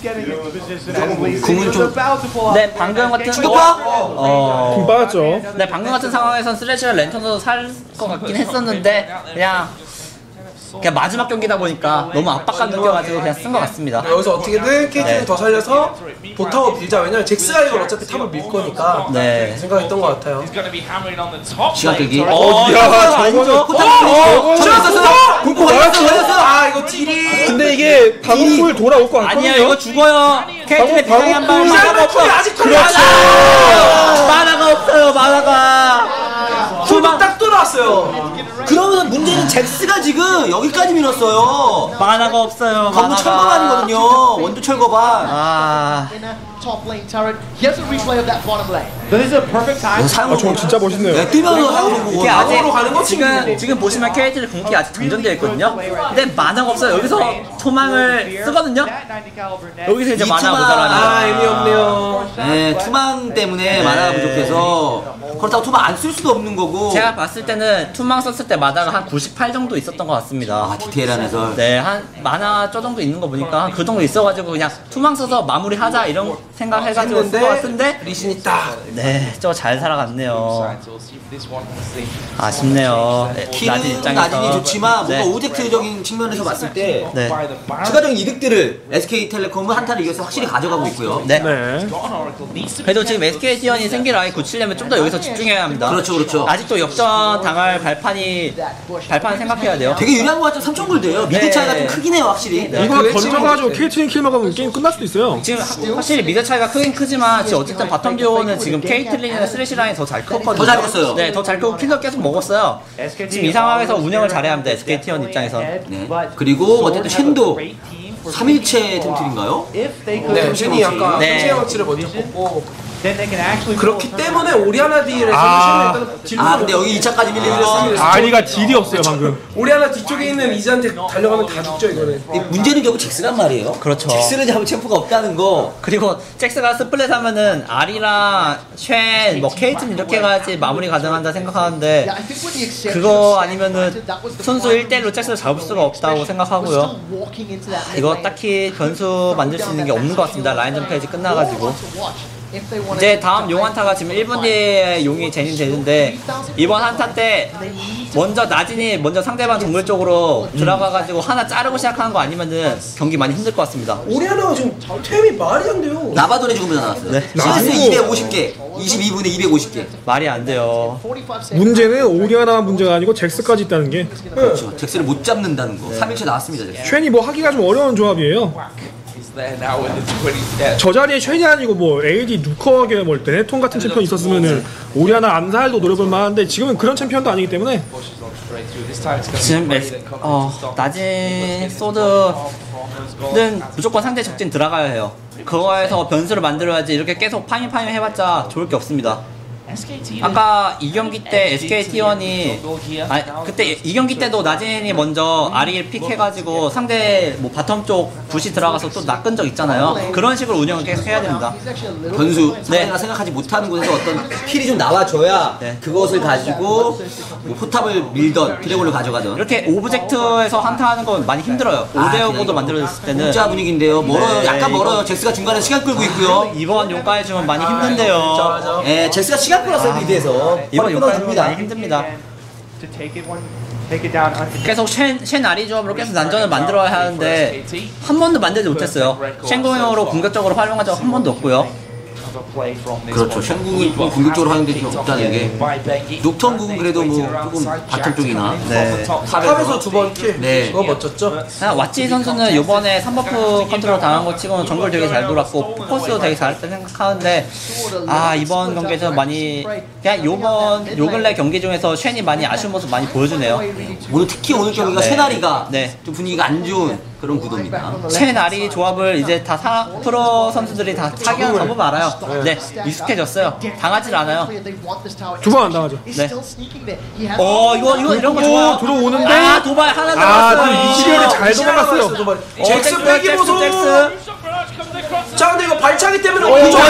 궁은 좀 네, 방금 같은 충격파? 금 빠졌죠. 네, 방금 같은 상황에선 쓰레쉬가 랜턴도 살 것 같긴 했었는데 그냥 마지막 경기다 보니까 너무 압박감 느껴가지고 그냥 쓴 것 같습니다. 여기서 어떻게든 KT를 더 살려서 보타워 빌자. 왜냐면 잭스가 이걸 어차피 탑을 밀 거니까. 네. 생각했던 것 같아요. 시간 끌기. 야, 저거는 굶고 걸렸어. 이거 딜이. 근데 이게 방울풀 돌아올 거 아니야, 같거든요. 이거 죽어요. 케이틀의 비상이 한 방. 쿨이 아직 그렇죠. 만화가 없어요, 만화가. 쿨만 딱 돌아왔어요. 그러면 문제는 잭스가 지금 여기까지 밀었어요. 만화가 없어요, 건물 만화가. 철거반이거든요. 원조 철거반. In a top lane turret. Here's a replay of that bottom lane. So this is a perfect time. 사용을 저거 진짜 멋있네요. 뜨면서 사용을 보고. 이게 아직 방으로 가는 거 지금 보시면 케이틀의 궁극기 아직 정전되어 있거든요. 근데 만화가 없어요. 여기서 토망을 쓰거든요. 여기서 이제 만화 모자라니까. 의미 없네요. 네, 투망 때문에 만화가 부족해서 그렇다고 투망 안 쓸 수도 없는 거고. 제가 봤을 때는 투망 썼을 때 마다가 한 98 정도 있었던 것 같습니다. 디테일한 해설. 네, 한 만화 저 정도 있는 거 보니까 한 그 정도 있어가지고 그냥 투망 써서 마무리하자 이런 생각해가지고 쓴 것 같은데 리신이 딱. 네, 저 잘 살아갔네요. 아쉽네요. 네, 나진 킬은 입장에서. 나진이 좋지만 뭔가 네. 오브젝트적인 측면에서 봤을 때 네. 추가적인 이득들을 SK텔레콤은 한타를 이겨서 확실히 가져가고 있고요. 네. 네. 그래도 지금 SKT1이 생기를 아예 굳히려면 좀 더 여기서 집중해야 합니다. 그렇죠. 아직도 역전 당할 발판을 생각해야 돼요. 되게 유리한 것 같죠. 3.9를 돼요. 미드 네. 차이가 좀 크긴 해요, 확실히. 이거 던져가지고 KT는 킬 먹으면 게임 끝날 수도 있어요. 지금 확실히 미드 차이가 크긴 크지만 지금 어쨌든 바텀 듀오는 지금 케이틀린이나 쓰레시 라인 더 잘 컸거든요. 더 잘 컸어요. 네, 더 잘 크고 킬도 계속 먹었어요. 지금 이 상황에서 운영을 잘해야 합니다. SK T1 입장에서. 네. 그리고 어쨌든 쉔도 3일째 템틀인가요? 네, 쉔이 약간 네. 현재 양치를 먼저 뽑고 then they can actually 그렇기 때문에 오리아나 딜에서 아. 쉔이 일단 딜 아, 근데 여기 2차까지 밀리면 아리가 딜이 없어요 방금. 오리아나 뒤쪽에 있는 이즈한테 달려가면 다 죽죠 이거는. 문제는 결국 잭스란 말이에요. 그렇죠. 잭스를 잡을 챔프가 없다는 거. 그리고 잭스가 스플릿 하면은 아리랑 쉔, 뭐 케이튼 이렇게 가야지 마무리 가능한다 생각하는데 그거 아니면은 순수 1대1로 잭스를 잡을 수가 없다고 생각하고요. 이거 딱히 변수 만들 수 있는 게 없는 것 같습니다. 라인전 페이지 끝나가지고. 이제 다음 용 한타가 지금 1분 뒤에 용이 제닌 되는데 이번 한타 때 먼저 나진이 먼저 상대방 정글 쪽으로 들어가가지고 하나 자르고 시작하는 거 아니면은 경기 많이 힘들 것 같습니다. 오리아나가 지금 템이 말이 안 돼요. 나바돈의 죽음에서 나왔어요. 네. CS 250개, 22분에 250개. 말이 안 돼요. 문제는 오리아나 문제가 아니고 잭스까지 있다는 게. 그렇죠. 잭스를 못 잡는다는 거. 3일째 나왔습니다, 잭스. 쉔이 뭐 하기가 좀 어려운 조합이에요. 저 자리에 쉔이 아니고 뭐 AD 누커게 뭐 레네톤 같은 챔피언 있었으면은 오리아나 암살도 노려볼 만한데 지금은 그런 챔피언도 아니기 때문에 지금 나진 소드는 무조건 상대 적진 들어가야 해요. 그거에서 변수를 만들어야지 이렇게 계속 파밍 해봤자 좋을 게 없습니다. 아까 2경기 때 SK T1이 그때 2경기 때도 나진이 먼저 아리를 픽해가지고 상대 뭐 바텀 쪽 부시 들어가서 또 낚은 적 있잖아요. 그런 식으로 운영을 계속 해야 됩니다. 변수, 상대가 생각하지 못하는 곳에서 어떤 킬이 좀 나와줘야 네. 그것을 가지고 뭐 포탑을 밀던 드래곤을 가져가던. 이렇게 오브젝트에서 한타하는 건 많이 힘들어요. 5대5도 만들어졌을 때는 공짜 분위기인데요. 멀어요. 네, 약간 멀어요. 이거- 잭스가 중간에 시간 끌고 있고요. 이번 용가에 주면 많이 힘든데요. 예, 잭스가 시간 끌었어요, 미드에서. 이번 용가에 주면 끊어줍니다. 많이 힘듭니다. to take it down uncontested. 계속 쉔 아리 조합으로 계속 난전을 만들어야 하는데 한 번도 만들지 못했어요. 쉔 공용으로 공격적으로 활용한 적 한 번도 없고요. 그렇죠. 쉔궁이 공격적으로 활용되지 없다는 게. 녹턴궁은 그래도 뭐 조금 바텀 쪽이나. 네. 탑에서 두 번 킬. 네. 그거 멋졌죠. 왓지 선수는 이번에 3버프 컨트롤 당한 거 치고는 정글 되게 잘 돌았고 포커스도 되게 잘했다 생각하는데 이번 경기에서 많이 그냥 요 근래 경기 중에서 쉔이 많이 아쉬운 모습 많이 보여주네요. 오늘 특히 오늘 경기가 네. 쉔아리가 네. 좀 분위기가 안 좋은 그런 구도입니다. 쉔 아리 조합을 이제 다 프로 선수들이 다 타기하는 방법 알아요. 네, 익숙해졌어요. 당하질 않아요. 두 번 안 당하죠. 네. 이거 이런 거 좋아요. 들어오는데 도발 하나 아, 남았어요. 이시리얼이 잘 도망갔어요. 잭스 빼기 보소. 잭스. 자 근데 이거 발차기 때문에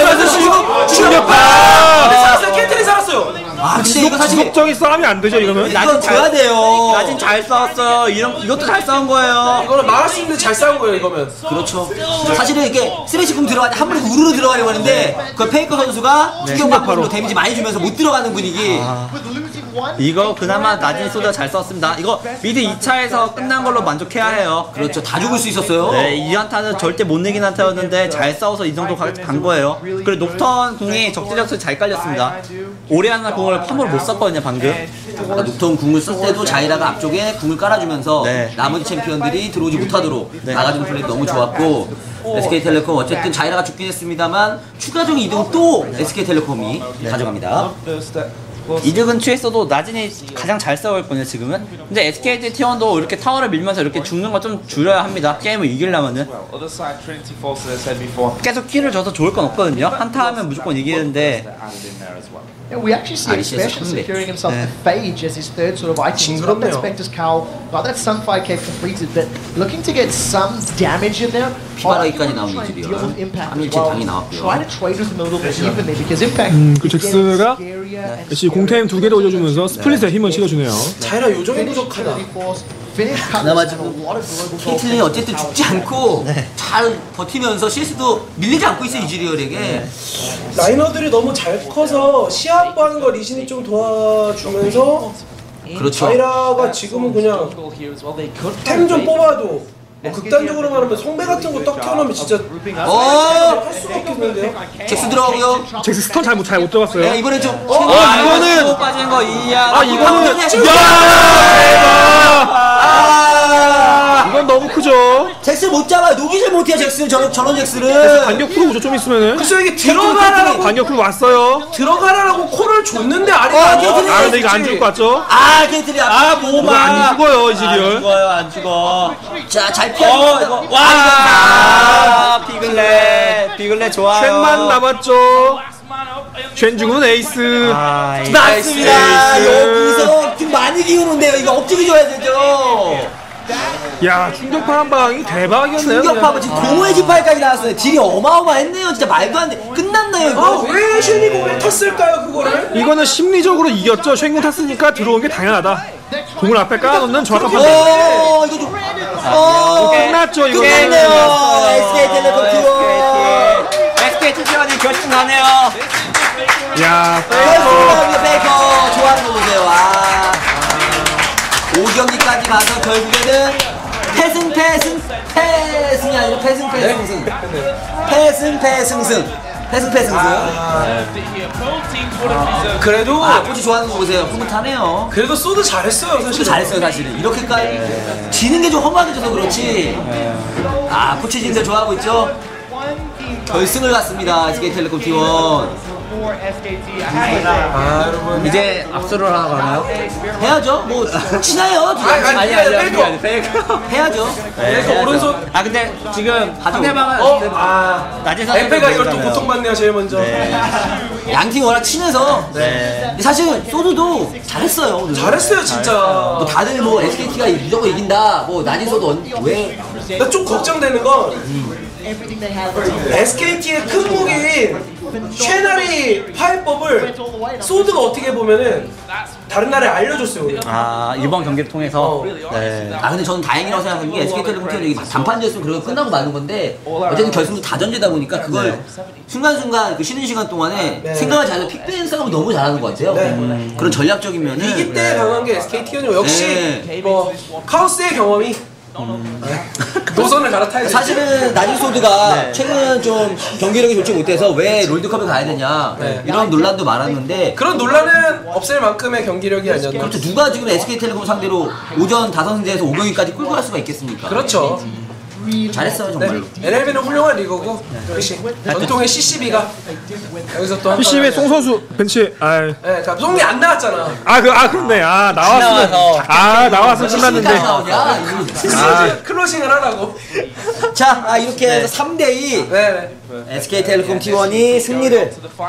충격파! 살았어요. 캐틀이 살았어요. 아, 근데 이거 사실 지속적인 싸움이 안 되죠 이러면. 이건 줘야 돼요. 나진 잘 싸웠어요. 이것도 잘 싸운 거예요. 이거는 막을 수 있는데 잘 싸운 거예요 이거면. 그렇죠. 사실은 이게 쓰레시궁 들어가니 한 번에 우르르 들어가려고 하는데 그 페이커 선수가 충격파로 데미지 많이 주면서 못 들어가는 분위기. 이거 그나마 나진 소드가 잘 싸웠습니다. 이거 미드 2차에서 끝난 걸로 만족해야 해요. 그렇죠. 다 죽을 수 있었어요. 네, 이 한타는 절대 못 이긴 한타였는데 잘 싸워서 이 정도 간 거예요. 그리고 녹턴 궁이 적재적소에 잘 깔렸습니다. 오리아나 궁을 함부로 못 썼거든요, 방금. 아까 녹턴 궁을 쓸 때도 자이라가 앞쪽에 궁을 깔아주면서 네. 나머지 챔피언들이 들어오지 못하도록 막아주는 플레이도 너무 좋았고 SK텔레콤 어쨌든 자이라가 죽긴 했습니다만 추가적인 이득은 또 SK텔레콤이 가져갑니다. 이득은 취했어도 나진이 가장 잘 싸웠거든요, 지금은. 근데 SKT T1도 이렇게 타워를 밀면서 이렇게 죽는 거 좀 줄여야 합니다. 게임을 이기려면은. 계속 킬을 줘서 좋을 건 없거든요. 한타 하면 무조건 이기는데. We actually see Alicia Expression Sunday. securing himself a phage as his third sort of item. He's got that Spectre's Cowl, got that Sunfire Cave completed, but looking to get some damage in there. 피바라기까지 Try 나오는 and 이들이요. deal with Impact as 3일째 well. 당이 나왔고요. Try to trade with him a little bit evenly because Impact 그 잭스가 역시 공템 두 개를 올려주면서 스플릿에 힘을 실어주네요. 자이라 요정이 부족하다. 그나마 지금 케이틀린이 어쨌든 죽지 않고 잘 버티면서 CS도 밀리지 않고 있어요, 이즈리얼에게. 라이너들이 너무 잘 커서 시야 확보하는 거 리신이 좀 도와주면서 그렇죠. 자이라가 지금은 그냥 템 좀 뽑아도 뭐 극단적으로 말하면 성배 같은 거 딱 켜놓으면 진짜 할 수가 없겠는데요? 잭스 들어가고요. 잭스 스턴 잘 못 들어갔어요. 네, 이번엔 좀. 이거는 빠진 거 이야. 이거는 이건 너무 크죠. 잭스 못 잡아요. 녹이질 못해요, 잭스. 저런 잭스를. 반격 프로 오죠, 좀 있으면은. 글쎄 이게 들어가라고 반격 프로 왔어요. 들어가라고 콜을 줬는데 아리가 근데 이거 안 죽을 것 같죠? 게이트리 이거 안 죽어요, 이지리얼. 죽어요, 안 죽어. 자, 잘 피하고. 이거 와. 비글렛 좋아요. 쉔만 남았죠. 쉔 죽은 에이스. 맞습니다. 여기서 좀 많이 기우는데요. 이거 억지기 줘야 되죠. 야, 충격파 한 방이 대박이었네요. 충격파고 지금 동호회 지파까지 나왔어요. 딜이 어마어마했네요. 진짜 말도 안 돼. 끝났나요, 이거? 왜 쉐니공을 탔을까요 그거를? 이거는 심리적으로 이겼죠. 쉔공 탔으니까 들어온 게 당연하다. 공을 앞에 깔아놓는 정확한 판단. 이거 좀. 끝났죠, 이거. 끝났네요. SK텔레콤 T1. SKT 시간이 결승하네요. 야, 베이커 좋아하는 거 보세요. 5경기까지 가서 결국에는 패승이 아니라 패승승. 그래도 코치 좋아하는 거 보세요. 흐뭇하네요. 그래도 소드 잘했어요 사실. 잘했어요, 사실은. 이렇게까지 지는 게 좀 허무하게 져서 그렇지. 코치 진들 좋아하고 있죠. 결승을 갔습니다. SK텔레콤 T1. 여러분 이제 압수를 하러 가나요? 해야죠. 뭐 친해요. 해야죠. 그래서 오른손 근데 지금 상대방은 낮은 에페가 이걸 또 고통받네요 제일 먼저. 양팀 워낙 친해서. 근데 사실 소드도 잘했어요. 오늘. 잘했어요 진짜. 뭐 다들 뭐 SKT가 무조건 이긴다. 뭐 난이소도 왜? 나 좀 걱정되는 건 SKT의 큰 무기인 쉐나리 파이법을 소드가 어떻게 보면은 다른 나라에 알려줬어요. 오늘. 이번 경기를 통해서. 네. 근데 저는 다행이라고 생각하는 게 SK텔레콤 T1이 단판전이었으면 그래도 끝나고 마는 건데 어쨌든 결승도 다 전제다 보니까 그걸 순간순간 그 쉬는 시간 동안에 생각을 잘해서 픽밴 싸움을 너무 잘하는 것 같아요. 그런 전략적인 면은. 이기 때 강한 게 SKT였고 역시 뭐 카오스의 경험이 노선을 갈아타야 돼. 사실은 나진소드가 최근 좀 경기력이 좋지 못해서 왜 롤드컵에 가야 되냐 이런 논란도 많았는데 그런 논란은 없앨 만큼의 경기력이 아니었나. 그렇죠. 누가 지금 SK텔레콤 상대로 오전 5승제에서 5경기까지 끌고 갈 수가 있겠습니까? 그렇죠. 잘했어요 정말로. NLB는 훌륭한 리그고 역시 전통의 CCB가 여기서 또 PCB의 송 선수 벤치. 그러니까 송이 안 나왔잖아. 그렇네. 나왔으면. 나왔으면 끝났는데. 클로징을 하라고. 자, 이렇게 해서 3대2 네. SK텔레콤 T1이 승리를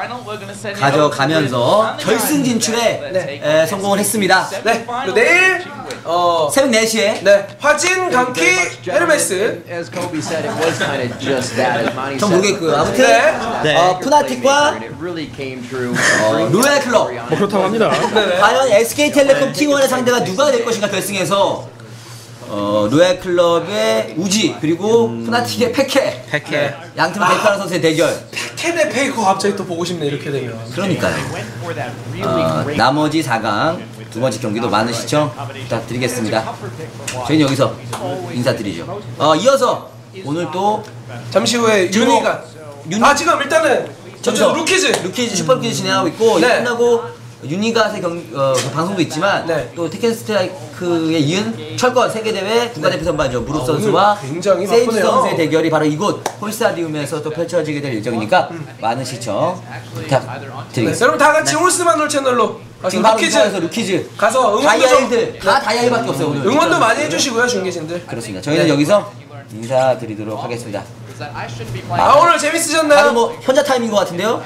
가져가면서 결승 진출에 성공을 했습니다. 네. 그리고 내일 새벽 4시에 화진, 강키, 헤르메스. As Kobe said, it was kind of just that. As Monty 전 said, 모르겠고요. 아무튼 푸나틱과 and it really came true. 로얄 클럽. 뭐 그렇다고 합니다. 과연 SK텔레콤 T1의 상대가 누가 될 것인가 결승에서 로얄 클럽의 우지 그리고 푸나틱의 페케. 양팀 대표하는 선수의 대결. 페케 대 페이커 갑자기 또 보고 싶네 이렇게 되면. 그러니까요. 나머지 4강 두 번째 경기도 많은 시청 부탁드리겠습니다. 저희는 여기서 인사드리죠. 이어서 오늘 또 잠시 후에 윤희가 지금 일단은 저쪽 루키즈 슈퍼 루키즈 진행하고 있고 네. 끝나고 유니갓의 그 방송도 있지만 또 테켄 스트라이크에 이은 철권 세계대회 국가대표 선발전 무릎 선수와 굉장히 세이지 바쁘네요. 선수의 대결이 바로 이곳 홀스타디움에서 또 펼쳐지게 될 예정이니까 많은 시청 부탁드리겠습니다. 여러분 다 같이 홀스만홀 채널로 지금 바로 루키즈 인사해서 루키즈 가서 응원도 좀 다이아일드 다 다이아일밖에 없어요 오늘. 응원도 많이 해주시고요 중계진들. 그렇습니다. 저희는 여기서 인사드리도록 하겠습니다. 오늘 재밌으셨나요? 다들 뭐 현자 타임인 것 같은데요?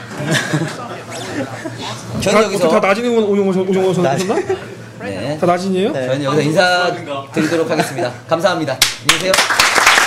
저희는 여기서 다 나진이 오셨나? 네. 다 나진이에요? 저희는 여기서 인사드리도록 하겠습니다. 감사합니다. 안녕히 계세요.